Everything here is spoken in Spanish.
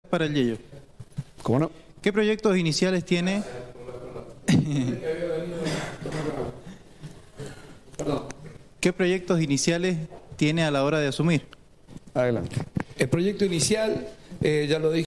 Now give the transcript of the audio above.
para el Yello. ¿Cómo no? ¿Qué proyectos iniciales tiene? ¿Qué proyectos iniciales tiene a la hora de asumir? Adelante. El proyecto inicial, ya lo dije.